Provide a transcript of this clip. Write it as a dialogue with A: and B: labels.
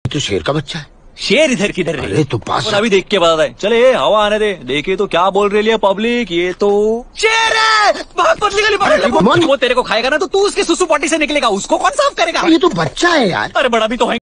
A: तो शेर का बच्चा है।
B: शेर इधर किधर है?
A: अरे तो पास
B: अभी देख के बता है। चले हवा आने दे। देखे तो क्या बोल रही है पब्लिक, ये तो शेर है। भाग पतली गली पकड़। वो तेरे को खाएगा ना तो तू उसके सुसु पॉटी से निकलेगा, उसको कौन साफ करेगा?
A: ये तो बच्चा है यार।
B: अरे बड़ा भी तो है।